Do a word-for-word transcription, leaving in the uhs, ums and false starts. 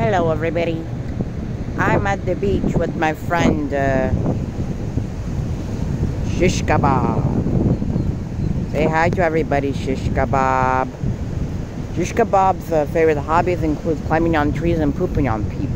Hello everybody. I'm at the beach with my friend uh, Shish Kebab. Say hi to everybody, Shish Kebab. Shish Kebab's uh, favorite hobbies include climbing on trees and pooping on people.